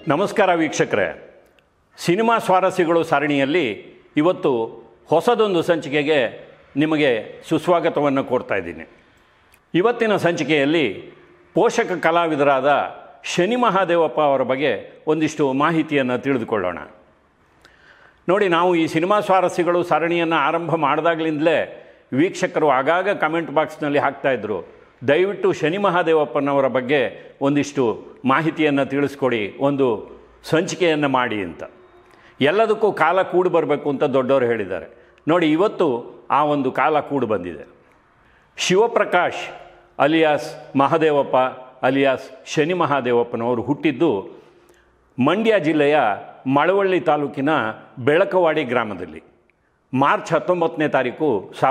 ನಮಸ್ಕಾರ ವೀಕ್ಷಕರೇ, ಸಿನಿಮಾ ಸ್ವಾರಸ್ಯಗಳು ಸರಣಿಯಲ್ಲಿ ಇವತ್ತು ಹೊಸದೊಂದು ಸಂಚಿಕೆಗೆ ನಿಮಗೆ ಸುಸ್ವಾಗತವನ್ನು ಕೋರ್ತಾ ಇದ್ದೀನಿ. ಇವತ್ತಿನ ಸಂಚಿಕೆಯಲ್ಲಿ ಪೋಷಕ ಕಲಾವಿದರಾದ ಶನಿ ಮಹಾದೇವಪ್ಪ ಅವರ ಬಗ್ಗೆ ಒಂದಿಷ್ಟು ಮಾಹಿತಿಯನ್ನು ತಿಳಿದುಕೊಳ್ಳೋಣ. ನೋಡಿ, ನಾವು ಈ ಸಿನಿಮಾ ಸ್ವಾರಸ್ಯಗಳು ಸರಣಿಯನ್ನು ಆರಂಭ ಮಾಡಿದಾಗಲಿಂದಲೇ ವೀಕ್ಷಕರು ಆಗಾಗ ಕಮೆಂಟ್ ಬಾಕ್ಸ್ನಲ್ಲಿ ಹಾಕ್ತಾಯಿದ್ರು, ದಯವಿಟ್ಟು ಶನಿ ಮಹಾದೇವಪ್ಪನವರ ಬಗ್ಗೆ ಒಂದಿಷ್ಟು ಮಾಹಿತಿಯನ್ನು ತಿಳಿಸ್ಕೊಡಿ, ಒಂದು ಸಂಚಿಕೆಯನ್ನು ಮಾಡಿ ಅಂತ. ಎಲ್ಲದಕ್ಕೂ ಕಾಲ ಕೂಡಿ ಬರಬೇಕು ಅಂತ ದೊಡ್ಡವರು ಹೇಳಿದ್ದಾರೆ. ನೋಡಿ, ಇವತ್ತು ಆ ಒಂದು ಕಾಲ ಕೂಡಿ ಬಂದಿದೆ. ಶಿವಪ್ರಕಾಶ್ ಅಲಿಯಾಸ್ ಮಹಾದೇವಪ್ಪ ಅಲಿಯಾಸ್ ಶನಿ ಮಹಾದೇವಪ್ಪನವರು ಹುಟ್ಟಿದ್ದು ಮಂಡ್ಯ ಜಿಲ್ಲೆಯ ಮಳವಳ್ಳಿ ತಾಲೂಕಿನ ಬೆಳಕವಾಡಿ ಗ್ರಾಮದಲ್ಲಿ ಮಾರ್ಚ್ 19ನೇ ತಾರೀಕು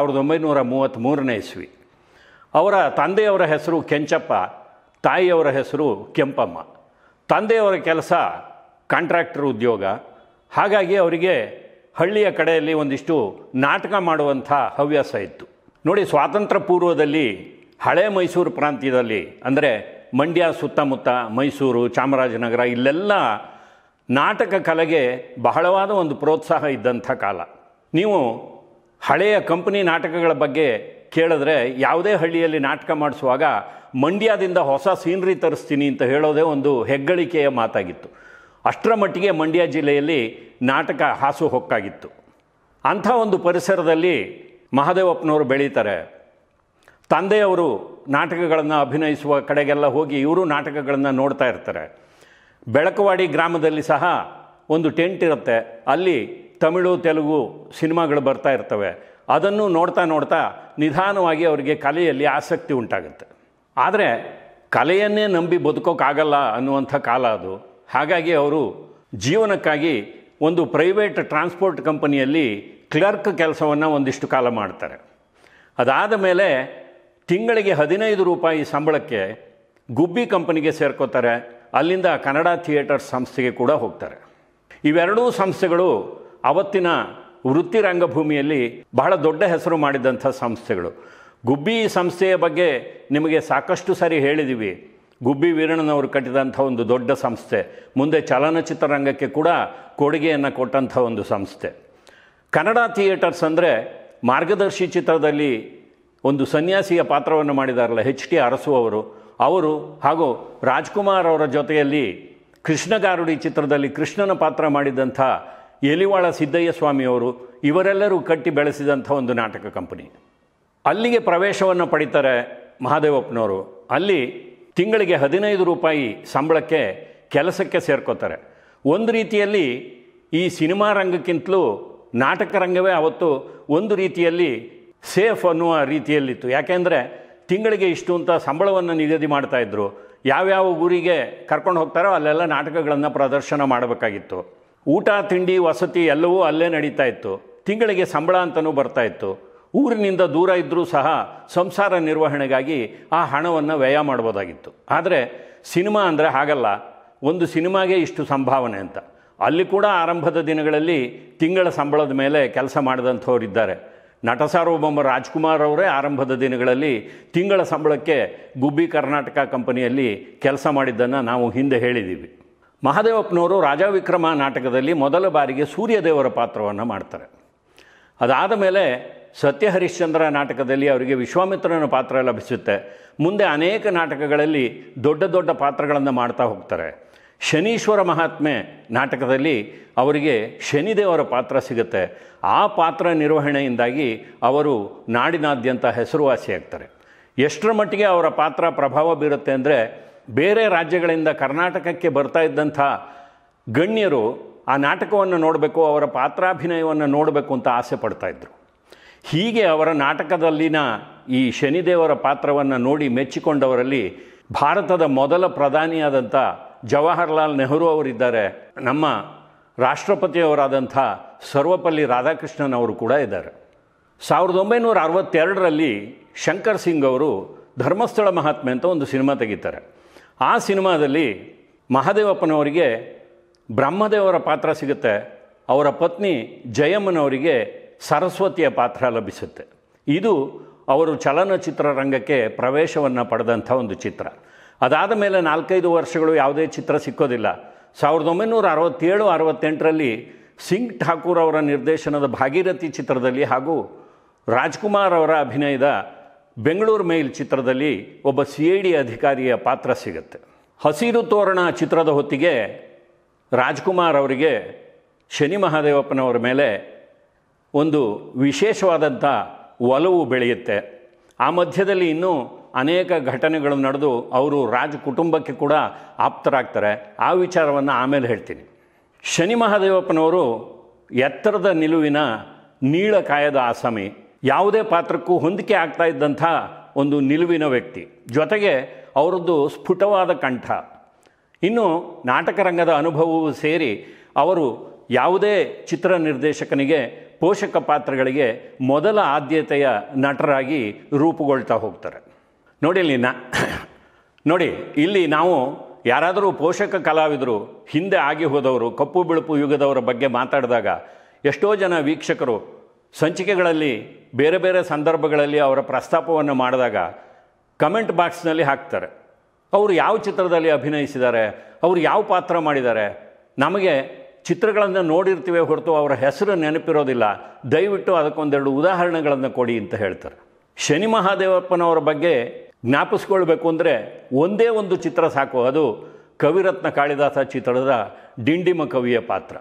1933ನೇ ಇಸ್ವಿ. ಅವರ ತಂದೆಯವರ ಹೆಸರು ಕೆಂಚಪ್ಪ, ತಾಯಿಯವರ ಹೆಸರು ಕೆಂಪಮ್ಮ. ತಂದೆಯವರ ಕೆಲಸ ಕಾಂಟ್ರಾಕ್ಟರ್ ಉದ್ಯೋಗ. ಹಾಗಾಗಿ ಅವರಿಗೆ ಹಳ್ಳಿಯ ಕಡೆಯಲ್ಲಿ ಒಂದಿಷ್ಟು ನಾಟಕ ಮಾಡುವಂಥ ಹವ್ಯಾಸ ಇತ್ತು. ನೋಡಿ, ಸ್ವಾತಂತ್ರ್ಯ ಪೂರ್ವದಲ್ಲಿ ಹಳೆ ಮೈಸೂರು ಪ್ರಾಂತ್ಯದಲ್ಲಿ, ಅಂದರೆ ಮಂಡ್ಯ ಸುತ್ತಮುತ್ತ, ಮೈಸೂರು, ಚಾಮರಾಜನಗರ, ಇಲ್ಲೆಲ್ಲ ನಾಟಕ ಕಲೆಗೆ ಬಹಳವಾದ ಒಂದು ಪ್ರೋತ್ಸಾಹ ಇದ್ದಂಥ ಕಾಲ. ನೀವು ಹಳೆಯ ಕಂಪನಿ ನಾಟಕಗಳ ಬಗ್ಗೆ ಕೇಳಿದ್ರೆ, ಯಾವುದೇ ಹಳ್ಳಿಯಲ್ಲಿ ನಾಟಕ ಮಾಡಿಸುವಾಗ ಮಂಡ್ಯದಿಂದ ಹೊಸ ಸೀನರಿ ತರಿಸ್ತೀನಿ ಅಂತ ಹೇಳೋದೇ ಒಂದು ಹೆಗ್ಗಳಿಕೆಯ ಮಾತಾಗಿತ್ತು. ಅಷ್ಟರ ಮಟ್ಟಿಗೆ ಮಂಡ್ಯ ಜಿಲ್ಲೆಯಲ್ಲಿ ನಾಟಕ ಹಾಸು ಹೊಕ್ಕಾಗಿತ್ತು. ಅಂಥ ಒಂದು ಪರಿಸರದಲ್ಲಿ ಮಹಾದೇವಪ್ಪನವರು ಬೆಳೀತಾರೆ. ತಂದೆಯವರು ನಾಟಕಗಳನ್ನು ಅಭಿನಯಿಸುವ ಕಡೆಗೆಲ್ಲ ಹೋಗಿ ಇವರು ನಾಟಕಗಳನ್ನು ನೋಡ್ತಾ ಇರ್ತಾರೆ. ಬೆಳಕವಾಡಿ ಗ್ರಾಮದಲ್ಲಿ ಸಹ ಒಂದು ಟೆಂಟ್ ಇರುತ್ತೆ, ಅಲ್ಲಿ ತಮಿಳು ತೆಲುಗು ಸಿನಿಮಾಗಳು ಬರ್ತಾ ಇರ್ತವೆ. ಅದನ್ನು ನೋಡ್ತಾ ನೋಡ್ತಾ ನಿಧಾನವಾಗಿ ಅವರಿಗೆ ಕಲೆಯಲ್ಲಿ ಆಸಕ್ತಿ ಉಂಟಾಗುತ್ತೆ. ಆದರೆ ಕಲೆಯನ್ನೇ ನಂಬಿ ಬದುಕೋಕ್ಕಾಗಲ್ಲ ಅನ್ನುವಂಥ ಕಾಲ ಅದು. ಹಾಗಾಗಿ ಅವರು ಜೀವನಕ್ಕಾಗಿ ಒಂದು ಪ್ರೈವೇಟ್ ಟ್ರಾನ್ಸ್ಪೋರ್ಟ್ ಕಂಪನಿಯಲ್ಲಿ ಕ್ಲರ್ಕ್ ಕೆಲಸವನ್ನು ಒಂದಿಷ್ಟು ಕಾಲ ಮಾಡ್ತಾರೆ. ಅದಾದ ಮೇಲೆ ತಿಂಗಳಿಗೆ 15 ರೂಪಾಯಿ ಸಂಬಳಕ್ಕೆ ಗುಬ್ಬಿ ಕಂಪನಿಗೆ ಸೇರ್ಕೋತಾರೆ. ಅಲ್ಲಿಂದ ಕನ್ನಡ ಥಿಯೇಟರ್ಸ್ ಸಂಸ್ಥೆಗೆ ಕೂಡ ಹೋಗ್ತಾರೆ. ಇವೆರಡೂ ಸಂಸ್ಥೆಗಳು ಅವತ್ತಿನ ವೃತ್ತಿ ರಂಗಭೂಮಿಯಲ್ಲಿ ಬಹಳ ದೊಡ್ಡ ಹೆಸರು ಮಾಡಿದಂಥ ಸಂಸ್ಥೆಗಳು. ಗುಬ್ಬಿ ಸಂಸ್ಥೆಯ ಬಗ್ಗೆ ನಿಮಗೆ ಸಾಕಷ್ಟು ಸಾರಿ ಹೇಳಿದ್ದೀವಿ. ಗುಬ್ಬಿ ವೀರಣ್ಣನವರು ಕಟ್ಟಿದಂಥ ಒಂದು ದೊಡ್ಡ ಸಂಸ್ಥೆ, ಮುಂದೆ ಚಲನಚಿತ್ರ ರಂಗಕ್ಕೆ ಕೂಡ ಕೊಡುಗೆಯನ್ನು ಕೊಟ್ಟಂಥ ಒಂದು ಸಂಸ್ಥೆ. ಕನ್ನಡ ಥಿಯೇಟರ್ಸ್ ಅಂದರೆ ಮಾರ್ಗದರ್ಶಿ ಚಿತ್ರದಲ್ಲಿ ಒಂದು ಸನ್ಯಾಸಿಯ ಪಾತ್ರವನ್ನು ಮಾಡಿದಾರಲ್ಲ HT ಅರಸು ಅವರು ಹಾಗೂ ರಾಜ್ಕುಮಾರ್ ಅವರ ಜೊತೆಯಲ್ಲಿ ಕೃಷ್ಣಗಾರುಡಿ ಚಿತ್ರದಲ್ಲಿ ಕೃಷ್ಣನ ಪಾತ್ರ ಮಾಡಿದಂಥ ಎಲಿವಾಳ ಸಿದ್ದಯ್ಯ ಸ್ವಾಮಿಯವರು, ಇವರೆಲ್ಲರೂ ಕಟ್ಟಿ ಬೆಳೆಸಿದಂಥ ಒಂದು ನಾಟಕ ಕಂಪನಿ. ಅಲ್ಲಿಗೆ ಪ್ರವೇಶವನ್ನು ಪಡಿತಾರೆ ಮಹಾದೇವಪ್ಪನವರು. ಅಲ್ಲಿ ತಿಂಗಳಿಗೆ 15 ರೂಪಾಯಿ ಸಂಬಳಕ್ಕೆ ಕೆಲಸಕ್ಕೆ ಸೇರ್ಕೋತಾರೆ. ಒಂದು ರೀತಿಯಲ್ಲಿ ಈ ಸಿನಿಮಾ ರಂಗಕ್ಕಿಂತಲೂ ನಾಟಕ ರಂಗವೇ ಅವತ್ತು ಒಂದು ರೀತಿಯಲ್ಲಿ ಸೇಫ್ ಅನ್ನುವ ರೀತಿಯಲ್ಲಿತ್ತು. ಯಾಕೆಂದರೆ ತಿಂಗಳಿಗೆ ಇಷ್ಟು ಅಂತ ಸಂಬಳವನ್ನು ನಿಗದಿ ಮಾಡ್ತಾಯಿದ್ರು. ಯಾವ್ಯಾವ ಊರಿಗೆ ಕರ್ಕೊಂಡು ಹೋಗ್ತಾರೋ ಅಲ್ಲೆಲ್ಲ ನಾಟಕಗಳನ್ನು ಪ್ರದರ್ಶನ ಮಾಡಬೇಕಾಗಿತ್ತು. ಊಟ ತಿಂಡಿ ವಸತಿ ಎಲ್ಲವೂ ಅಲ್ಲೇ ನಡೀತಾ ಇತ್ತು. ತಿಂಗಳಿಗೆ ಸಂಬಳ ಅಂತಲೂ ಬರ್ತಾಯಿತ್ತು. ಊರಿನಿಂದ ದೂರ ಇದ್ದರೂ ಸಹ ಸಂಸಾರ ನಿರ್ವಹಣೆಗಾಗಿ ಆ ಹಣವನ್ನು ವ್ಯಯ ಮಾಡ್ಬೋದಾಗಿತ್ತು. ಆದರೆ ಸಿನಿಮಾ ಅಂದರೆ ಹಾಗಲ್ಲ, ಒಂದು ಸಿನಿಮಾಗೆ ಇಷ್ಟು ಸಂಭಾವನೆ ಅಂತ. ಅಲ್ಲಿ ಕೂಡ ಆರಂಭದ ದಿನಗಳಲ್ಲಿ ತಿಂಗಳ ಸಂಬಳದ ಮೇಲೆ ಕೆಲಸ ಮಾಡಿದಂಥವರಿದ್ದಾರೆ. ನಟ ಸಾರ್ವಭೌಮ ರಾಜ್ಕುಮಾರ್ ಅವರೇ ಆರಂಭದ ದಿನಗಳಲ್ಲಿ ತಿಂಗಳ ಸಂಬಳಕ್ಕೆ ಗುಬ್ಬಿ ಕರ್ನಾಟಕ ಕಂಪನಿಯಲ್ಲಿ ಕೆಲಸ ಮಾಡಿದ್ದನ್ನು ನಾವು ಹಿಂದೆ ಹೇಳಿದ್ದೀವಿ. ಮಹಾದೇವಪ್ಪನವರು ರಾಜ ವಿಕ್ರಮ ನಾಟಕದಲ್ಲಿ ಮೊದಲ ಬಾರಿಗೆ ಸೂರ್ಯದೇವರ ಪಾತ್ರವನ್ನು ಮಾಡ್ತಾರೆ. ಅದಾದ ಮೇಲೆ ಸತ್ಯ ಹರಿಶ್ಚಂದ್ರ ನಾಟಕದಲ್ಲಿ ಅವರಿಗೆ ವಿಶ್ವಾಮಿತ್ರನ ಪಾತ್ರ ಲಭಿಸುತ್ತೆ. ಮುಂದೆ ಅನೇಕ ನಾಟಕಗಳಲ್ಲಿ ದೊಡ್ಡ ದೊಡ್ಡ ಪಾತ್ರಗಳನ್ನು ಮಾಡ್ತಾ ಹೋಗ್ತಾರೆ. ಶನೀಶ್ವರ ಮಹಾತ್ಮೆ ನಾಟಕದಲ್ಲಿ ಅವರಿಗೆ ಶನಿದೇವರ ಪಾತ್ರ ಸಿಗುತ್ತೆ. ಆ ಪಾತ್ರ ನಿರ್ವಹಣೆಯಿಂದಾಗಿ ಅವರು ನಾಡಿನಾದ್ಯಂತ ಹೆಸರುವಾಸಿಯಾಗ್ತಾರೆ. ಎಷ್ಟರ ಮಟ್ಟಿಗೆ ಅವರ ಪಾತ್ರ ಪ್ರಭಾವ ಬೀರುತ್ತೆ ಅಂದರೆ, ಬೇರೆ ರಾಜ್ಯಗಳಿಂದ ಕರ್ನಾಟಕಕ್ಕೆ ಬರ್ತಾ ಇದ್ದಂಥ ಗಣ್ಯರು ಆ ನಾಟಕವನ್ನು ನೋಡಬೇಕು, ಅವರ ಪಾತ್ರಾಭಿನಯವನ್ನು ನೋಡಬೇಕು ಅಂತ ಆಸೆ ಪಡ್ತಾಯಿದ್ರು. ಹೀಗೆ ಅವರ ನಾಟಕದಲ್ಲಿನ ಈ ಶನಿದೇವರ ಪಾತ್ರವನ್ನು ನೋಡಿ ಮೆಚ್ಚಿಕೊಂಡವರಲ್ಲಿ ಭಾರತದ ಮೊದಲ ಪ್ರಧಾನಿಯಾದಂಥ ಜವಾಹರ್ಲಾಲ್ ನೆಹರು ಅವರಿದ್ದಾರೆ. ನಮ್ಮ ರಾಷ್ಟ್ರಪತಿಯವರಾದಂಥ ಸರ್ವಪಲ್ಲಿ ರಾಧಾಕೃಷ್ಣನ್ ಅವರು ಕೂಡ ಇದ್ದಾರೆ. 1962ರಲ್ಲಿ ಶಂಕರ್ ಸಿಂಗ್ ಅವರು ಧರ್ಮಸ್ಥಳ ಮಹಾತ್ಮೆ ಅಂತ ಒಂದು ಸಿನಿಮಾ ತೆಗಿತಾರೆ. ಆ ಸಿನಿಮಾದಲ್ಲಿ ಮಹಾದೇವಪ್ಪನವರಿಗೆ ಬ್ರಹ್ಮದೇವರ ಪಾತ್ರ ಸಿಗುತ್ತೆ. ಅವರ ಪತ್ನಿ ಜಯಮ್ಮನವರಿಗೆ ಸರಸ್ವತಿಯ ಪಾತ್ರ ಲಭಿಸುತ್ತೆ. ಇದು ಅವರು ಚಲನಚಿತ್ರ ರಂಗಕ್ಕೆ ಪ್ರವೇಶವನ್ನು ಪಡೆದಂಥ ಒಂದು ಚಿತ್ರ. ಅದಾದ ಮೇಲೆ 4-5 ವರ್ಷಗಳು ಯಾವುದೇ ಚಿತ್ರ ಸಿಕ್ಕೋದಿಲ್ಲ. 1967-68ರಲ್ಲಿ ಸಿಂಗ್ ಠಾಕೂರ್ ಅವರ ನಿರ್ದೇಶನದ ಭಾಗೀರಥಿ ಚಿತ್ರದಲ್ಲಿ ಹಾಗೂ ರಾಜ್ಕುಮಾರ್ ಅವರ ಅಭಿನಯದ ಬೆಂಗಳೂರು ಮೇಲ್ ಚಿತ್ರದಲ್ಲಿ ಒಬ್ಬ CID ಅಧಿಕಾರಿಯ ಪಾತ್ರ ಸಿಗುತ್ತೆ. ಹಸಿರು ತೋರಣ ಚಿತ್ರದ ಹೊತ್ತಿಗೆ ರಾಜ್ಕುಮಾರ್ ಅವರಿಗೆ ಶನಿ ಮಹಾದೇವಪ್ಪನವರ ಮೇಲೆ ಒಂದು ವಿಶೇಷವಾದಂಥ ಒಲವು ಬೆಳೆಯುತ್ತೆ. ಆ ಮಧ್ಯದಲ್ಲಿ ಇನ್ನೂ ಅನೇಕ ಘಟನೆಗಳು ನಡೆದು ಅವರು ರಾಜ್ ಕುಟುಂಬಕ್ಕೆ ಕೂಡ ಆಪ್ತರಾಗ್ತಾರೆ. ಆ ವಿಚಾರವನ್ನು ಆಮೇಲೆ ಹೇಳ್ತೀನಿ. ಶನಿ ಮಹಾದೇವಪ್ಪನವರು ಎತ್ತರದ ನಿಲುವಿನ ನೀಳಕಾಯದ ಆಸಾಮಿ, ಯಾವುದೇ ಪಾತ್ರಕ್ಕೂ ಹೊಂದಿಕೆ ಆಗ್ತಾ ಇದ್ದಂಥ ಒಂದು ನಿಲುವಿನ ವ್ಯಕ್ತಿ, ಜೊತೆಗೆ ಅವರದ್ದು ಸ್ಫುಟವಾದ ಕಂಠ. ಇನ್ನು ನಾಟಕ ರಂಗದ ಅನುಭವವೂ ಸೇರಿ ಅವರು ಯಾವುದೇ ಚಿತ್ರ ನಿರ್ದೇಶಕನಿಗೆ ಪೋಷಕ ಪಾತ್ರಗಳಿಗೆ ಮೊದಲ ಆದ್ಯತೆಯ ನಟರಾಗಿ ರೂಪುಗೊಳ್ತಾ ಹೋಗ್ತಾರೆ. ನೋಡಿ ಇಲ್ಲಿ ನಾವು ಯಾರಾದರೂ ಪೋಷಕ ಕಲಾವಿದರು ಹಿಂದೆ ಆಗಿ ಹೋದವರು, ಕಪ್ಪು ಬಿಳುಪು ಯುಗದವರ ಬಗ್ಗೆ ಮಾತಾಡಿದಾಗ ಎಷ್ಟೋ ಜನ ವೀಕ್ಷಕರು ಸಂಚಿಕೆಗಳಲ್ಲಿ ಬೇರೆ ಬೇರೆ ಸಂದರ್ಭಗಳಲ್ಲಿ ಅವರ ಪ್ರಸ್ತಾಪವನ್ನು ಮಾಡಿದಾಗ ಕಮೆಂಟ್ ಬಾಕ್ಸ್ನಲ್ಲಿ ಹಾಕ್ತಾರೆ, ಅವರು ಯಾವ ಚಿತ್ರದಲ್ಲಿ ಅಭಿನಯಿಸಿದ್ದಾರೆ, ಅವರು ಯಾವ ಪಾತ್ರ ಮಾಡಿದ್ದಾರೆ, ನಮಗೆ ಚಿತ್ರಗಳನ್ನು ನೋಡಿರ್ತೀವಿ ಹೊರತು ಅವರ ಹೆಸರು ನೆನಪಿರೋದಿಲ್ಲ, ದಯವಿಟ್ಟು ಅದಕ್ಕೊಂದೆರಡು ಉದಾಹರಣೆಗಳನ್ನು ಕೊಡಿ ಅಂತ ಹೇಳ್ತಾರೆ. ಶನಿ ಮಹಾದೇವಪ್ಪನವರ ಬಗ್ಗೆ ಜ್ಞಾಪಿಸ್ಕೊಳ್ಬೇಕು ಅಂದರೆ ಒಂದೇ ಒಂದು ಚಿತ್ರ ಸಾಕು, ಅದು ಕವಿರತ್ನ ಕಾಳಿದಾಸ ಚಿತ್ರದ ಡಿಂಡಿಮ ಕವಿಯ ಪಾತ್ರ.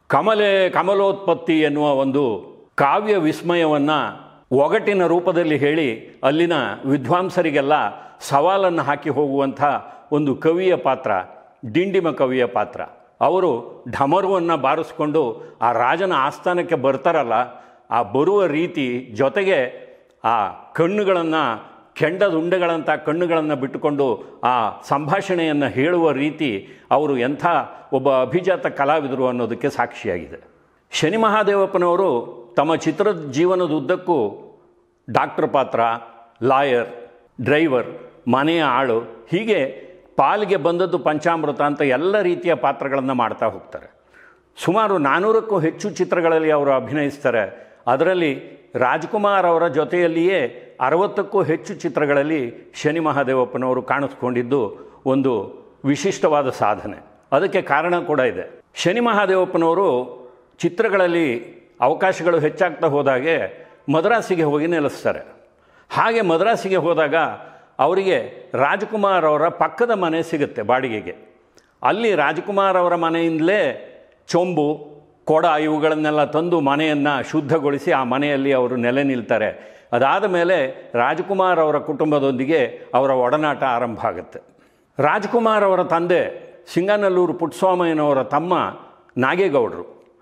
ಕಮಲೋತ್ಪತ್ತಿ ಎನ್ನುವ ಒಂದು ಕಾವ್ಯ ವಿಸ್ಮಯವನ್ನು ಒಗಟಿನ ರೂಪದಲ್ಲಿ ಹೇಳಿ ಅಲ್ಲಿನ ವಿದ್ವಾಂಸರಿಗೆಲ್ಲ ಸವಾಲನ್ನು ಹಾಕಿ ಹೋಗುವಂಥ ಒಂದು ಕವಿಯ ಪಾತ್ರ ಡಿಂಡಿಮ ಕವಿಯ ಪಾತ್ರ. ಅವರು ಢಮರುವನ್ನು ಬಾರಿಸ್ಕೊಂಡು ಆ ರಾಜನ ಆಸ್ಥಾನಕ್ಕೆ ಬರ್ತಾರಲ್ಲ, ಆ ಬರುವ ರೀತಿ, ಜೊತೆಗೆ ಆ ಕಣ್ಣುಗಳನ್ನು ಕೆಂಡದುಂಡೆಗಳಂಥ ಕಣ್ಣುಗಳನ್ನು ಬಿಟ್ಟುಕೊಂಡು ಆ ಸಂಭಾಷಣೆಯನ್ನು ಹೇಳುವ ರೀತಿ, ಅವರು ಎಂಥ ಒಬ್ಬ ಅಭಿಜಾತ ಕಲಾವಿದರು ಅನ್ನೋದಕ್ಕೆ ಸಾಕ್ಷಿಯಾಗಿದೆ. ಶನಿ ಮಹಾದೇವಪ್ಪನವರು ತಮ್ಮ ಚಿತ್ರದ ಜೀವನದುದ್ದಕ್ಕೂ ಡಾಕ್ಟರ್ ಪಾತ್ರ, ಲಾಯರ್, ಡ್ರೈವರ್, ಮನೆಯ ಆಳು, ಹೀಗೆ ಪಾಲಿಗೆ ಬಂದದ್ದು ಪಂಚಾಮೃತ ಅಂತ ಎಲ್ಲ ರೀತಿಯ ಪಾತ್ರಗಳನ್ನು ಮಾಡ್ತಾ ಹೋಗ್ತಾರೆ. ಸುಮಾರು 400ಕ್ಕೂ ಹೆಚ್ಚು ಚಿತ್ರಗಳಲ್ಲಿ ಅವರು ಅಭಿನಯಿಸ್ತಾರೆ. ಅದರಲ್ಲಿ ರಾಜ್ಕುಮಾರ್ ಅವರ ಜೊತೆಯಲ್ಲಿಯೇ 60ಕ್ಕೂ ಹೆಚ್ಚು ಚಿತ್ರಗಳಲ್ಲಿ ಶನಿ ಮಹಾದೇವಪ್ಪನವರು ಕಾಣಿಸ್ಕೊಂಡಿದ್ದು ಒಂದು ವಿಶಿಷ್ಟವಾದ ಸಾಧನೆ. ಅದಕ್ಕೆ ಕಾರಣ ಕೂಡ ಇದೆ. ಶನಿ ಮಹಾದೇವಪ್ಪನವರು ಚಿತ್ರಗಳಲ್ಲಿ ಅವಕಾಶಗಳು ಹೆಚ್ಚಾಗ್ತಾ ಹೋದಾಗೆ ಮದ್ರಾಸಿಗೆ ಹೋಗಿ ನೆಲೆಸ್ತಾರೆ. ಹಾಗೆ ಮದ್ರಾಸಿಗೆ ಹೋದಾಗ ಅವರಿಗೆ ರಾಜ್ಕುಮಾರ್ ಅವರ ಪಕ್ಕದ ಮನೆ ಸಿಗುತ್ತೆ ಬಾಡಿಗೆಗೆ. ಅಲ್ಲಿ ರಾಜ್ಕುಮಾರ್ ಅವರ ಮನೆಯಿಂದಲೇ ಚೊಂಬು, ಕೊಡ ಇವುಗಳನ್ನೆಲ್ಲ ತಂದು ಮನೆಯನ್ನು ಶುದ್ಧಗೊಳಿಸಿ ಆ ಮನೆಯಲ್ಲಿ ಅವರು ನೆಲೆ ನಿಲ್ತಾರೆ. ಅದಾದ ಮೇಲೆ ರಾಜ್ಕುಮಾರ್ ಅವರ ಕುಟುಂಬದೊಂದಿಗೆ ಅವರ ಒಡನಾಟ ಆರಂಭ ಆಗುತ್ತೆ. ರಾಜ್ಕುಮಾರ್ ಅವರ ತಂದೆ ಸಿಂಗನಲ್ಲೂರು ಪುಟ್ಟಸ್ವಾಮಯ್ಯನವರ ತಮ್ಮ ನಾಗೇಗೌಡರು.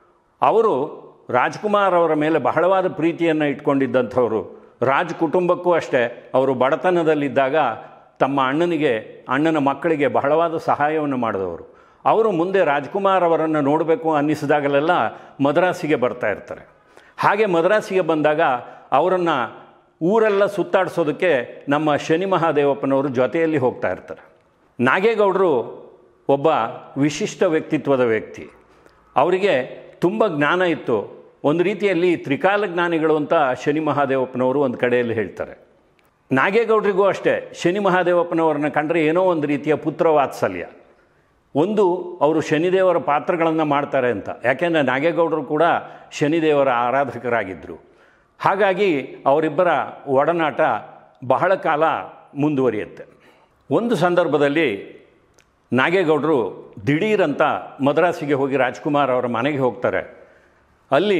ಅವರು ರಾಜ್ಕುಮಾರ್ ಅವರ ಮೇಲೆ ಬಹಳವಾದ ಪ್ರೀತಿಯನ್ನು ಇಟ್ಕೊಂಡಿದ್ದಂಥವರು. ರಾಜ್ ಕುಟುಂಬಕ್ಕೂ ಅಷ್ಟೇ, ಅವರು ಬಡತನದಲ್ಲಿದ್ದಾಗ ತಮ್ಮ ಅಣ್ಣನ ಮಕ್ಕಳಿಗೆ ಬಹಳವಾದ ಸಹಾಯವನ್ನು ಮಾಡಿದವರು. ಅವರು ಮುಂದೆ ರಾಜ್ಕುಮಾರ್ ಅವರನ್ನು ನೋಡಬೇಕು ಅನ್ನಿಸಿದಾಗಲೆಲ್ಲ ಮದ್ರಾಸಿಗೆ ಬರ್ತಾ ಇರ್ತಾರೆ. ಹಾಗೆ ಮದ್ರಾಸಿಗೆ ಬಂದಾಗ ಅವರನ್ನು ಊರೆಲ್ಲ ಸುತ್ತಾಡಿಸೋದಕ್ಕೆ ನಮ್ಮ ಶನಿ ಮಹಾದೇವಪ್ಪನವರು ಜೊತೆಯಲ್ಲಿ ಹೋಗ್ತಾ ಇರ್ತಾರೆ. ನಾಗೇಗೌಡರು ಒಬ್ಬ ವಿಶಿಷ್ಟ ವ್ಯಕ್ತಿತ್ವದ ವ್ಯಕ್ತಿ. ಅವರಿಗೆ ತುಂಬ ಜ್ಞಾನ ಇತ್ತು. ಒಂದು ರೀತಿಯಲ್ಲಿ ತ್ರಿಕಾಲ ಜ್ಞಾನಿಗಳು ಅಂತ ಶನಿ ಮಹಾದೇವಪ್ಪನವರು ಒಂದು ಕಡೆಯಲ್ಲಿ ಹೇಳ್ತಾರೆ. ನಾಗೇಗೌಡರಿಗೂ ಅಷ್ಟೇ ಶನಿ ಮಹಾದೇವಪ್ಪನವ್ರನ್ನ ಕಂಡ್ರೆ ಏನೋ ಒಂದು ರೀತಿಯ ಪುತ್ರ ವಾತ್ಸಲ್ಯ. ಒಂದು, ಅವರು ಶನಿದೇವರ ಪಾತ್ರಗಳನ್ನು ಮಾಡ್ತಾರೆ ಅಂತ, ಯಾಕೆಂದರೆ ನಾಗೇಗೌಡರು ಕೂಡ ಶನಿದೇವರ ಆರಾಧಕರಾಗಿದ್ದರು. ಹಾಗಾಗಿ ಅವರಿಬ್ಬರ ಒಡನಾಟ ಬಹಳ ಕಾಲ ಮುಂದುವರಿಯುತ್ತೆ. ಒಂದು ಸಂದರ್ಭದಲ್ಲಿ ನಾಗೇಗೌಡರು ದಿಢೀರಂತ ಮದ್ರಾಸಿಗೆ ಹೋಗಿ ರಾಜ್ಕುಮಾರ್ ಅವರ ಮನೆಗೆ ಹೋಗ್ತಾರೆ. ಅಲ್ಲಿ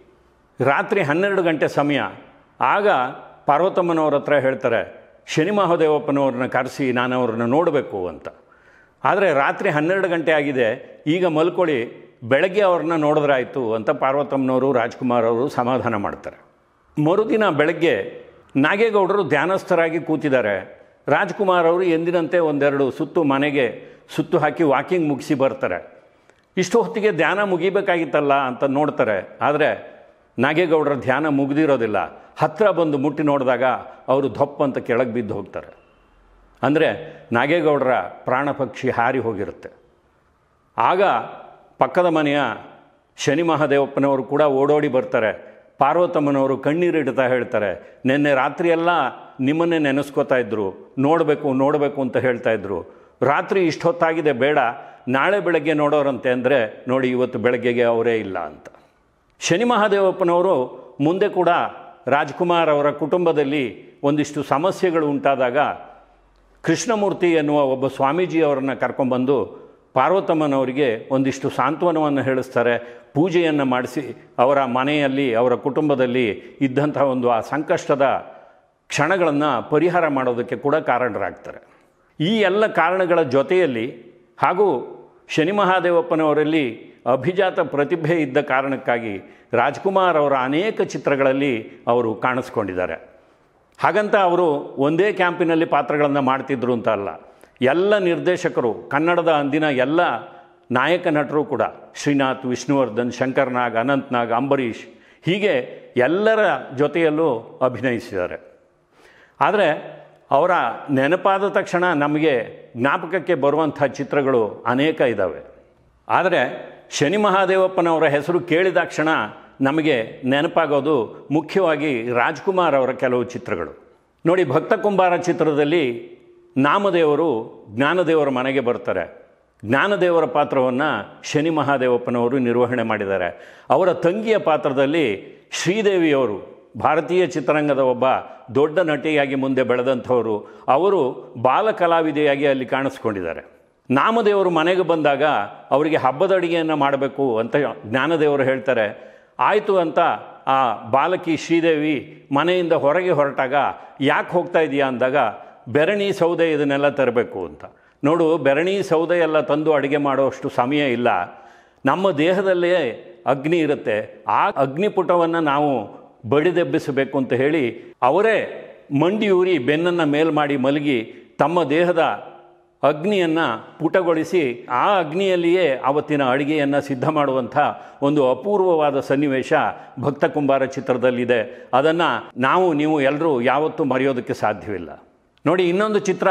ರಾತ್ರಿ 12 ಗಂಟೆ ಸಮಯ. ಆಗ ಪಾರ್ವತಮ್ಮನವ್ರ ಹತ್ರ ಹೇಳ್ತಾರೆ, ಶನಿ ಮಹಾದೇವಪ್ಪನವ್ರನ್ನ ಕರೆಸಿ ನಾನು ಅವ್ರನ್ನ ನೋಡಬೇಕು ಅಂತ. ಆದರೆ ರಾತ್ರಿ 12 ಗಂಟೆ ಆಗಿದೆ, ಈಗ ಮಲ್ಕೊಳ್ಳಿ, ಬೆಳಗ್ಗೆ ಅವ್ರನ್ನ ನೋಡಿದ್ರಾಯ್ತು ಅಂತ ಪಾರ್ವತಮ್ಮನವರು ರಾಜ್ಕುಮಾರ್ ಅವರು ಸಮಾಧಾನ ಮಾಡ್ತಾರೆ. ಮರುದಿನ ಬೆಳಗ್ಗೆ ನಾಗೇಗೌಡರು ಧ್ಯಾನಸ್ಥರಾಗಿ ಕೂತಿದ್ದಾರೆ. ರಾಜ್ಕುಮಾರ್ ಅವರು ಎಂದಿನಂತೆ ಒಂದೆರಡು ಸುತ್ತು ಮನೆಗೆ ಸುತ್ತು ಹಾಕಿ ವಾಕಿಂಗ್ ಮುಗಿಸಿ ಬರ್ತಾರೆ. ಇಷ್ಟು ಹೊತ್ತಿಗೆ ಧ್ಯಾನ ಮುಗಿಬೇಕಾಗಿತ್ತಲ್ಲ ಅಂತ ನೋಡ್ತಾರೆ. ಆದರೆ ನಾಗೇಗೌಡರ ಧ್ಯಾನ ಮುಗಿದಿರೋದಿಲ್ಲ. ಹತ್ತಿರ ಬಂದು ಮುಟ್ಟಿ ನೋಡಿದಾಗ ಅವರು ದೊಪ್ಪಂತ ಕೆಳಗೆ ಬಿದ್ದು ಹೋಗ್ತಾರೆ. ಅಂದರೆ ನಾಗೇಗೌಡರ ಪ್ರಾಣ ಪಕ್ಷಿ ಹಾರಿ ಹೋಗಿರುತ್ತೆ. ಆಗ ಪಕ್ಕದ ಮನೆಯ ಶನಿ ಮಹಾದೇವಪ್ಪನವರು ಕೂಡ ಓಡೋಡಿ ಬರ್ತಾರೆ. ಪಾರ್ವತಮ್ಮನವರು ಕಣ್ಣೀರಿಡ್ತಾ ಹೇಳ್ತಾರೆ, ನಿನ್ನೆ ರಾತ್ರಿಯೆಲ್ಲ ನಿಮ್ಮನ್ನೇ ನೆನೆಸ್ಕೋತಾ ಇದ್ದರು, ನೋಡಬೇಕು ಅಂತ ಹೇಳ್ತಾ ಇದ್ದರು. ರಾತ್ರಿ ಇಷ್ಟೊತ್ತಾಗಿದೆ ಬೇಡ, ನಾಳೆ ಬೆಳಗ್ಗೆ ನೋಡೋರಂತೆ ಅಂದರೆ ನೋಡಿ ಇವತ್ತು ಬೆಳಗ್ಗೆಗೆ ಅವರೇ ಇಲ್ಲ ಅಂತ. ಶನಿ ಮಹಾದೇವಪ್ಪನವರು ಮುಂದೆ ಕೂಡ ರಾಜ್ಕುಮಾರ್ ಅವರ ಕುಟುಂಬದಲ್ಲಿ ಒಂದಿಷ್ಟು ಸಮಸ್ಯೆಗಳು ಉಂಟಾದಾಗ ಕೃಷ್ಣಮೂರ್ತಿ ಎನ್ನುವ ಒಬ್ಬ ಸ್ವಾಮೀಜಿಯವರನ್ನು ಕರ್ಕೊಂಡ್ಬಂದು ಪಾರ್ವತಮ್ಮನವರಿಗೆ ಒಂದಿಷ್ಟು ಸಾಂತ್ವನವನ್ನು ಹೇಳಿಸ್ತಾರೆ, ಪೂಜೆಯನ್ನು ಮಾಡಿಸಿ ಅವರ ಮನೆಯಲ್ಲಿ ಅವರ ಕುಟುಂಬದಲ್ಲಿ ಇದ್ದಂಥ ಒಂದು ಆ ಸಂಕಷ್ಟದ ಕ್ಷಣಗಳನ್ನು ಪರಿಹಾರ ಮಾಡೋದಕ್ಕೆ ಕೂಡ ಕಾರಣರಾಗ್ತಾರೆ. ಈ ಎಲ್ಲ ಕಾರಣಗಳ ಜೊತೆಯಲ್ಲಿ ಹಾಗೂ ಶನಿ ಮಹಾದೇವಪ್ಪನವರಲ್ಲಿ ಅಭಿಜಾತ ಪ್ರತಿಭೆ ಇದ್ದ ಕಾರಣಕ್ಕಾಗಿ ರಾಜ್ಕುಮಾರ್ ಅವರ ಅನೇಕ ಚಿತ್ರಗಳಲ್ಲಿ ಅವರು ಕಾಣಿಸ್ಕೊಂಡಿದ್ದಾರೆ. ಹಾಗಂತ ಅವರು ಒಂದೇ ಕ್ಯಾಂಪಿನಲ್ಲಿ ಪಾತ್ರಗಳನ್ನು ಮಾಡ್ತಿದ್ರು ಅಂತ ಅಲ್ಲ. ಎಲ್ಲ ನಿರ್ದೇಶಕರು, ಕನ್ನಡದ ಅಂದಿನ ಎಲ್ಲ ನಾಯಕ ನಟರು ಕೂಡ ಶ್ರೀನಾಥ್, ವಿಷ್ಣುವರ್ಧನ್, ಶಂಕರ್ನಾಗ್, ಅನಂತ್ನಾಗ್, ಅಂಬರೀಷ್ ಹೀಗೆ ಎಲ್ಲರ ಜೊತೆಯಲ್ಲೂ ಅಭಿನಯಿಸಿದ್ದಾರೆ. ಆದರೆ ಅವರ ನೆನಪಾದ ತಕ್ಷಣ ನಮಗೆ ಜ್ಞಾಪಕಕ್ಕೆ ಬರುವಂಥ ಚಿತ್ರಗಳು ಅನೇಕ ಇದ್ದಾವೆ. ಆದರೆ ಶನಿ ಮಹಾದೇವಪ್ಪನವರ ಹೆಸರು ಕೇಳಿದ ಕ್ಷಣ ನಮಗೆ ನೆನಪಾಗೋದು ಮುಖ್ಯವಾಗಿ ರಾಜ್ಕುಮಾರ್ ಅವರ ಕೆಲವು ಚಿತ್ರಗಳು. ನೋಡಿ, ಭಕ್ತ ಕುಂಬಾರ ಚಿತ್ರದಲ್ಲಿ ನಾಮದೇವರು ಜ್ಞಾನದೇವರ ಮನೆಗೆ ಬರ್ತಾರೆ. ಜ್ಞಾನದೇವರ ಪಾತ್ರವನ್ನು ಶನಿ ಮಹಾದೇವಪ್ಪನವರು ನಿರ್ವಹಣೆ ಮಾಡಿದ್ದಾರೆ. ಅವರ ತಂಗಿಯ ಪಾತ್ರದಲ್ಲಿ ಶ್ರೀದೇವಿಯವರು ಭಾರತೀಯ ಚಿತ್ರರಂಗದ ಒಬ್ಬ ದೊಡ್ಡ ನಟಿಯಾಗಿ ಮುಂದೆ ಬೆಳೆದಂಥವರು, ಅವರು ಬಾಲ ಕಲಾವಿದೆಯಾಗಿ ಅಲ್ಲಿ ಕಾಣಿಸ್ಕೊಂಡಿದ್ದಾರೆ. ನಾಮದೇವರು ಮನೆಗೆ ಬಂದಾಗ ಅವರಿಗೆ ಹಬ್ಬದ ಅಡುಗೆಯನ್ನು ಮಾಡಬೇಕು ಅಂತ ಜ್ಞಾನದೇವರು ಹೇಳ್ತಾರೆ. ಆಯಿತು ಅಂತ ಆ ಬಾಲಕಿ ಶ್ರೀದೇವಿ ಮನೆಯಿಂದ ಹೊರಗೆ ಹೊರಟಾಗ ಯಾಕೆ ಹೋಗ್ತಾ ಇದೆಯಾ ಅಂದಾಗ ಬೆರಣಿ, ಸೌದೆ ಇದನ್ನೆಲ್ಲ ತರಬೇಕು ಅಂತ. ನೋಡು, ಬೆರಣಿ ಸೌದೆ ಎಲ್ಲ ತಂದು ಅಡುಗೆ ಮಾಡೋಷ್ಟು ಸಮಯ ಇಲ್ಲ. ನಮ್ಮ ದೇಹದಲ್ಲೇ ಅಗ್ನಿ ಇರುತ್ತೆ, ಆ ಅಗ್ನಿಪುಟವನ್ನು ನಾವು ಬಡಿದೆಬ್ಬಿಸಬೇಕು ಅಂತ ಹೇಳಿ ಅವರೇ ಮಂಡಿಯೂರಿ ಬೆನ್ನನ್ನು ಮೇಲ್ ಮಾಡಿ ಮಲಗಿ ತಮ್ಮ ದೇಹದ ಅಗ್ನಿಯನ್ನು ಪುಟಗೊಳಿಸಿ ಆ ಅಗ್ನಿಯಲ್ಲಿಯೇ ಆವತ್ತಿನ ಅಡುಗೆಯನ್ನು ಸಿದ್ಧ ಮಾಡುವಂಥ ಒಂದು ಅಪೂರ್ವವಾದ ಸನ್ನಿವೇಶ ಭಕ್ತ ಕುಂಬಾರ ಚಿತ್ರದಲ್ಲಿದೆ. ಅದನ್ನು ನೀವು ಎಲ್ಲರೂ ಯಾವತ್ತೂ ಮರೆಯೋದಕ್ಕೆ ಸಾಧ್ಯವಿಲ್ಲ. ನೋಡಿ, ಇನ್ನೊಂದು ಚಿತ್ರ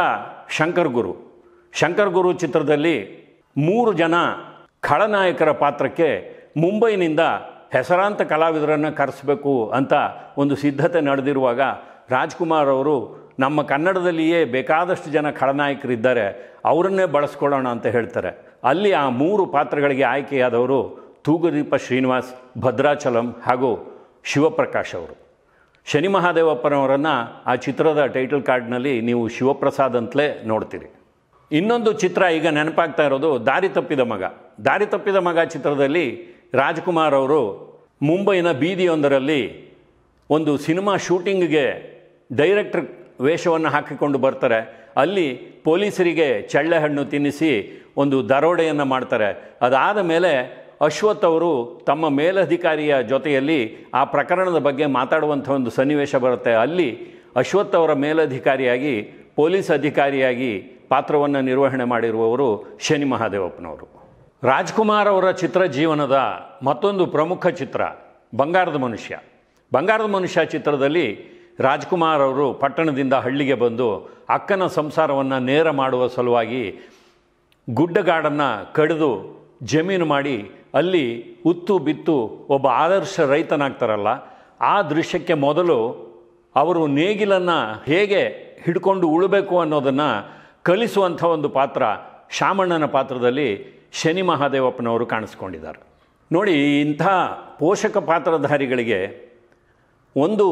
ಶಂಕರ್ ಗುರು ಚಿತ್ರದಲ್ಲಿ 3 ಜನ ಖಳನಾಯಕರ ಪಾತ್ರಕ್ಕೆ ಮುಂಬೈನಿಂದ ಹೆಸರಾಂತ ಕಲಾವಿದರನ್ನು ಕರೆಸಬೇಕು ಅಂತ ಒಂದು ಸಿದ್ಧತೆ ನಡೆದಿರುವಾಗ ರಾಜ್ಕುಮಾರ್ ಅವರು ನಮ್ಮ ಕನ್ನಡದಲ್ಲಿಯೇ ಬೇಕಾದಷ್ಟು ಜನ ಖಳನಾಯಕರಿದ್ದಾರೆ, ಅವರನ್ನೇ ಬಳಸ್ಕೊಳ್ಳೋಣ ಅಂತ ಹೇಳ್ತಾರೆ. ಅಲ್ಲಿ ಆ 3 ಪಾತ್ರಗಳಿಗೆ ಆಯ್ಕೆಯಾದವರು ತೂಗುದೀಪ ಶ್ರೀನಿವಾಸ್, ಭದ್ರಾಚಲಂ ಹಾಗೂ ಶಿವಪ್ರಕಾಶ್ ಅವರು. ಶನಿ ಮಹಾದೇವಪ್ಪನವರನ್ನು ಆ ಚಿತ್ರದ ಟೈಟಲ್ ಕಾರ್ಡ್ನಲ್ಲಿ ನೀವು ಶಿವಪ್ರಸಾದ್ ಅಂತಲೇ ನೋಡ್ತೀರಿ. ಇನ್ನೊಂದು ಚಿತ್ರ ಈಗ ನೆನಪಾಗ್ತಾ ಇರೋದು ದಾರಿ ತಪ್ಪಿದ ಮಗ ಚಿತ್ರದಲ್ಲಿ ರಾಜ್ಕುಮಾರ್ ಅವರು ಮುಂಬೈನ ಬೀದಿಯೊಂದರಲ್ಲಿ ಒಂದು ಸಿನಿಮಾ ಶೂಟಿಂಗ್ಗೆ ಡೈರೆಕ್ಟರ್ ವೇಷವನ್ನು ಹಾಕಿಕೊಂಡು ಬರ್ತಾರೆ. ಅಲ್ಲಿ ಪೊಲೀಸರಿಗೆ ಚಳ್ಳೆ ಹಣ್ಣು ತಿನ್ನಿಸಿ ಒಂದು ದರೋಡೆಯನ್ನು ಮಾಡ್ತಾರೆ. ಅದಾದ ಮೇಲೆ ಅಶ್ವಥ್ ಅವರು ತಮ್ಮ ಮೇಲಧಿಕಾರಿಯ ಜೊತೆಯಲ್ಲಿ ಆ ಪ್ರಕರಣದ ಬಗ್ಗೆ ಮಾತಾಡುವಂಥ ಒಂದು ಸನ್ನಿವೇಶ ಬರುತ್ತೆ. ಅಲ್ಲಿ ಅಶ್ವಥ್ ಅವರ ಮೇಲಧಿಕಾರಿಯಾಗಿ, ಪೊಲೀಸ್ ಅಧಿಕಾರಿಯಾಗಿ ಪಾತ್ರವನ್ನು ನಿರ್ವಹಣೆ ಮಾಡಿರುವವರು ಶನಿ ಮಹಾದೇವಪ್ಪನವರು. ರಾಜ್ಕುಮಾರ್ ಅವರ ಚಿತ್ರ ಜೀವನದ ಮತ್ತೊಂದು ಪ್ರಮುಖ ಚಿತ್ರ ಬಂಗಾರದ ಮನುಷ್ಯ ಚಿತ್ರದಲ್ಲಿ ರಾಜ್ಕುಮಾರ್ ಅವರು ಪಟ್ಟಣದಿಂದ ಹಳ್ಳಿಗೆ ಬಂದು ಅಕ್ಕನ ಸಂಸಾರವನ್ನು ನೇರ ಮಾಡುವ ಸಲುವಾಗಿ ಗುಡ್ಡಗಾಡನ್ನು ಕಡಿದು ಜಮೀನು ಮಾಡಿ ಅಲ್ಲಿ ಉತ್ತು ಬಿತ್ತು ಒಬ್ಬ ಆದರ್ಶ ರೈತನಾಗ್ತಾರಲ್ಲ, ಆ ದೃಶ್ಯಕ್ಕೆ ಮೊದಲು ಅವರು ನೇಗಿಲನ್ನು ಹೇಗೆ ಹಿಡ್ಕೊಂಡು ಉಳಬೇಕು ಅನ್ನೋದನ್ನು ಕಲಿಸುವಂಥ ಒಂದು ಪಾತ್ರ ಶಾಮಣ್ಣನ ಪಾತ್ರದಲ್ಲಿ ಶನಿ ಮಹಾದೇವಪ್ಪನವರು ಕಾಣಿಸ್ಕೊಂಡಿದ್ದಾರೆ. ನೋಡಿ, ಇಂಥ ಪೋಷಕ ಪಾತ್ರಧಾರಿಗಳಿಗೆ ಒಂದು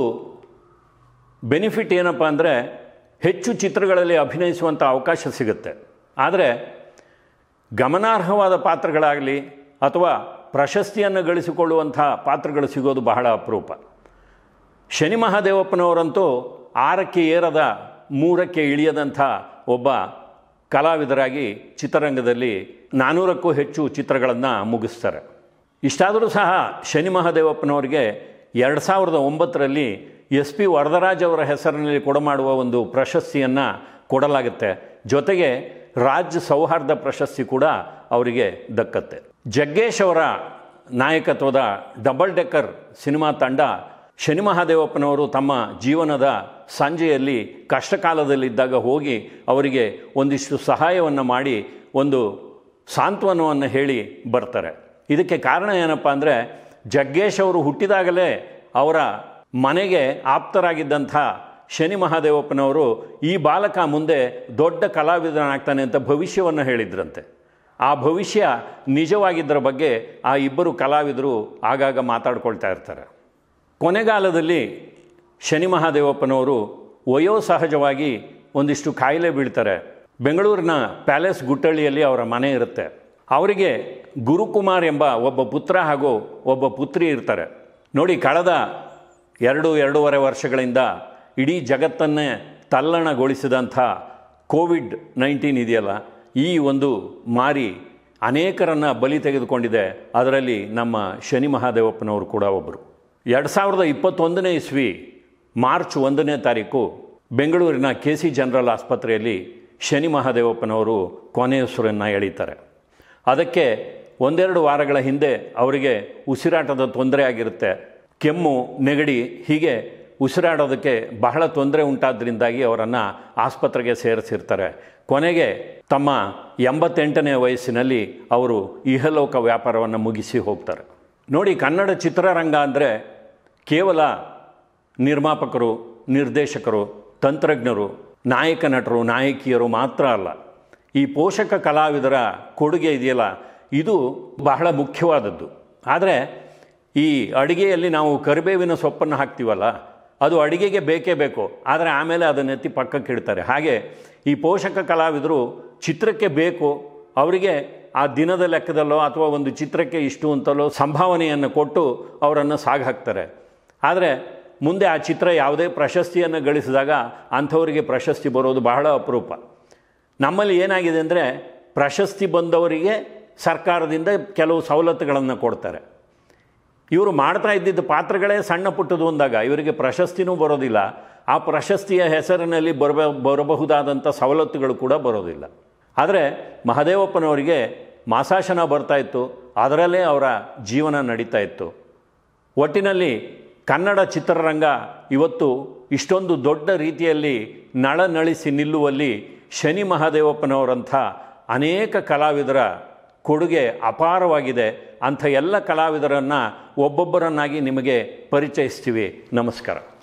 ಬೆನಿಫಿಟ್ ಏನಪ್ಪ ಅಂದರೆ ಹೆಚ್ಚು ಚಿತ್ರಗಳಲ್ಲಿ ಅಭಿನಯಿಸುವಂಥ ಅವಕಾಶ ಸಿಗುತ್ತೆ. ಆದರೆ ಗಮನಾರ್ಹವಾದ ಪಾತ್ರಗಳಾಗಲಿ ಅಥವಾ ಪ್ರಶಸ್ತಿಯನ್ನು ಗಳಿಸಿಕೊಳ್ಳುವಂಥ ಪಾತ್ರಗಳು ಸಿಗೋದು ಬಹಳ ಅಪರೂಪ. ಶನಿ ಮಹಾದೇವಪ್ಪನವರಂತೂ 6ಕ್ಕೆ ಏರದ 3ಕ್ಕೆ ಇಳಿಯದಂಥ ಒಬ್ಬ ಕಲಾವಿದರಾಗಿ ಚಿತ್ರರಂಗದಲ್ಲಿ 400ಕ್ಕೂ ಹೆಚ್ಚು ಚಿತ್ರಗಳನ್ನು ಮುಗಿಸ್ತಾರೆ. ಇಷ್ಟಾದರೂ ಸಹ ಶನಿ ಮಹಾದೇವಪ್ಪನವರಿಗೆ 2009ರಲ್ಲಿ SP ವರದರಾಜ್ ಅವರ ಹೆಸರಿನಲ್ಲಿ ಕೊಡಮಾಡುವ ಒಂದು ಪ್ರಶಸ್ತಿಯನ್ನು ಕೊಡಲಾಗುತ್ತೆ. ಜೊತೆಗೆ ರಾಜ್ಯ ಸೌಹಾರ್ದ ಪ್ರಶಸ್ತಿ ಕೂಡ ಅವರಿಗೆ ದಕ್ಕತ್ತೆ. ಜಗ್ಗೇಶ್ ಅವರ ನಾಯಕತ್ವದ ಡಬಲ್ ಡೆಕ್ಕರ್ ಸಿನಿಮಾ ತಂಡ ಶನಿ ಮಹಾದೇವಪ್ಪನವರು ತಮ್ಮ ಜೀವನದ ಸಂಜೆಯಲ್ಲಿ ಕಷ್ಟಕಾಲದಲ್ಲಿದ್ದಾಗ ಹೋಗಿ ಅವರಿಗೆ ಒಂದಿಷ್ಟು ಸಹಾಯವನ್ನು ಮಾಡಿ ಒಂದು ಸಾಂತ್ವನವನ್ನು ಹೇಳಿ ಬರ್ತಾರೆ. ಇದಕ್ಕೆ ಕಾರಣ ಏನಪ್ಪ ಅಂದರೆ ಜಗ್ಗೇಶ್ ಅವರು ಹುಟ್ಟಿದಾಗಲೇ ಅವರ ಮನೆಗೆ ಆಪ್ತರಾಗಿದ್ದಂಥ ಶನಿ ಮಹಾದೇವಪ್ಪನವರು ಈ ಬಾಲಕ ಮುಂದೆ ದೊಡ್ಡ ಕಲಾವಿದನಾಗ್ತಾನೆ ಅಂತ ಭವಿಷ್ಯವನ್ನು ಹೇಳಿದ್ರಂತೆ. ಆ ಭವಿಷ್ಯ ನಿಜವಾಗಿದ್ದರ ಬಗ್ಗೆ ಆ ಇಬ್ಬರು ಕಲಾವಿದರು ಆಗಾಗ ಮಾತಾಡ್ಕೊಳ್ತಾ ಇರ್ತಾರೆ. ಕೊನೆಗಾಲದಲ್ಲಿ ಶನಿ ಮಹಾದೇವಪ್ಪನವರು ವಯೋಸಹಜವಾಗಿ ಒಂದಿಷ್ಟು ಕಾಯಿಲೆ ಬೀಳ್ತಾರೆ. ಬೆಂಗಳೂರಿನ ಪ್ಯಾಲೇಸ್ ಗುಟ್ಟಳ್ಳಿಯಲ್ಲಿ ಅವರ ಮನೆ ಇರುತ್ತೆ. ಅವರಿಗೆ ಗುರುಕುಮಾರ್ ಎಂಬ ಒಬ್ಬ ಪುತ್ರ ಹಾಗೂ ಒಬ್ಬ ಪುತ್ರಿ ಇರ್ತಾರೆ. ನೋಡಿ, ಕಳೆದ 2-2.5 ವರ್ಷಗಳಿಂದ ಇಡೀ ಜಗತ್ತನ್ನೇ ತಲ್ಲಣಗೊಳಿಸಿದಂಥ ಕೋವಿಡ್-19 ಇದೆಯಲ್ಲ, ಈ ಒಂದು ಮಾರಿ ಅನೇಕರನ್ನು ಬಲಿ ತೆಗೆದುಕೊಂಡಿದೆ. ಅದರಲ್ಲಿ ನಮ್ಮ ಶನಿ ಮಹಾದೇವಪ್ಪನವರು ಕೂಡ ಒಬ್ಬರು. 2021ನೇ ಇಸ್ವಿ ಮಾರ್ಚ್ 1ನೇ ತಾರೀಕು ಬೆಂಗಳೂರಿನ KC ಜನರಲ್ ಆಸ್ಪತ್ರೆಯಲ್ಲಿ ಶನಿ ಮಹಾದೇವಪ್ಪನವರು ಕೊನೆಯುಸಿರನ್ನು ಎಳೀತಾರೆ. ಅದಕ್ಕೆ 1-2 ವಾರಗಳ ಹಿಂದೆ ಅವರಿಗೆ ಉಸಿರಾಟದ ತೊಂದರೆ ಆಗಿರುತ್ತೆ. ಕೆಮ್ಮು, ನೆಗಡಿ, ಹೀಗೆ ಉಸಿರಾಡೋದಕ್ಕೆ ಬಹಳ ತೊಂದರೆ ಉಂಟಾದ್ರಿಂದಾಗಿ ಅವರನ್ನು ಆಸ್ಪತ್ರೆಗೆ ಸೇರಿಸಿರ್ತಾರೆ. ಕೊನೆಗೆ ತಮ್ಮ 88ನೇ ವಯಸ್ಸಿನಲ್ಲಿ ಅವರು ಇಹಲೋಕ ವ್ಯಾಪಾರವನ್ನು ಮುಗಿಸಿ ಹೋಗ್ತಾರೆ. ನೋಡಿ, ಕನ್ನಡ ಚಿತ್ರರಂಗ ಅಂದರೆ ಕೇವಲ ನಿರ್ಮಾಪಕರು, ನಿರ್ದೇಶಕರು, ತಂತ್ರಜ್ಞರು, ನಾಯಕ ನಟರು, ನಾಯಕಿಯರು ಮಾತ್ರ ಅಲ್ಲ. ಈ ಪೋಷಕ ಕಲಾವಿದರ ಕೊಡುಗೆ ಇದೆಯಲ್ಲ, ಇದು ಬಹಳ ಮುಖ್ಯವಾದದ್ದು. ಆದರೆ ಈ ಅಡುಗೆಯಲ್ಲಿ ನಾವು ಕರಿಬೇವಿನ ಸೊಪ್ಪನ್ನು ಹಾಕ್ತೀವಲ್ಲ, ಅದು ಅಡುಗೆಗೆ ಬೇಕೇ ಬೇಕು. ಆದರೆ ಆಮೇಲೆ ಅದನ್ನೆತ್ತಿ ಪಕ್ಕಕ್ಕೆ ಇಡ್ತಾರೆ. ಹಾಗೆ ಈ ಪೋಷಕ ಕಲಾವಿದರು ಚಿತ್ರಕ್ಕೆ ಬೇಕು, ಅವರಿಗೆ ಆ ದಿನದ ಲೆಕ್ಕದಲ್ಲೋ ಅಥವಾ ಒಂದು ಚಿತ್ರಕ್ಕೆ ಇಷ್ಟು ಅಂತಲೋ ಸಂಭಾವನೆಯನ್ನು ಕೊಟ್ಟು ಅವರನ್ನು ಸಾಗಾಕ್ತಾರೆ. ಆದರೆ ಮುಂದೆ ಆ ಚಿತ್ರ ಯಾವುದೇ ಪ್ರಶಸ್ತಿಯನ್ನು ಗಳಿಸಿದಾಗ ಅಂಥವರಿಗೆ ಪ್ರಶಸ್ತಿ ಬರೋದು ಬಹಳ ಅಪರೂಪ. ನಮ್ಮಲ್ಲಿ ಏನಾಗಿದೆ ಅಂದರೆ, ಪ್ರಶಸ್ತಿ ಬಂದವರಿಗೆ ಸರ್ಕಾರದಿಂದ ಕೆಲವು ಸವಲತ್ತುಗಳನ್ನು ಕೊಡ್ತಾರೆ. ಇವರು ಮಾಡ್ತಾ ಇದ್ದಿದ್ದ ಪಾತ್ರಗಳೇ ಸಣ್ಣ ಪುಟ್ಟದು ಅಂದಾಗ ಇವರಿಗೆ ಪ್ರಶಸ್ತಿನೂ ಬರೋದಿಲ್ಲ. ಆ ಪ್ರಶಸ್ತಿಯ ಹೆಸರಿನಲ್ಲಿ ಬರಬಹುದಾದಂಥ ಸವಲತ್ತುಗಳು ಕೂಡ ಬರೋದಿಲ್ಲ. ಆದರೆ ಮಹಾದೇವಪ್ಪನವರಿಗೆ ಮಾಸಾಶನ ಬರ್ತಾಯಿತ್ತು, ಅದರಲ್ಲೇ ಅವರ ಜೀವನ ನಡೀತಾ ಇತ್ತು. ಒಟ್ಟಿನಲ್ಲಿ ಕನ್ನಡ ಚಿತ್ರರಂಗ ಇವತ್ತು ಇಷ್ಟೊಂದು ದೊಡ್ಡ ರೀತಿಯಲ್ಲಿ ನಳನಳಿಸಿ ನಿಲ್ಲುವಲ್ಲಿ ಶನಿ ಮಹಾದೇವಪ್ಪನವರಂಥ ಅನೇಕ ಕಲಾವಿದರ ಕೊಡುಗೆ ಅಪಾರವಾಗಿದೆ. ಅಂಥ ಎಲ್ಲ ಕಲಾವಿದರನ್ನು ಒಬ್ಬೊಬ್ಬರನ್ನಾಗಿ ನಿಮಗೆ ಪರಿಚಯಿಸ್ತೀವಿ. ನಮಸ್ಕಾರ.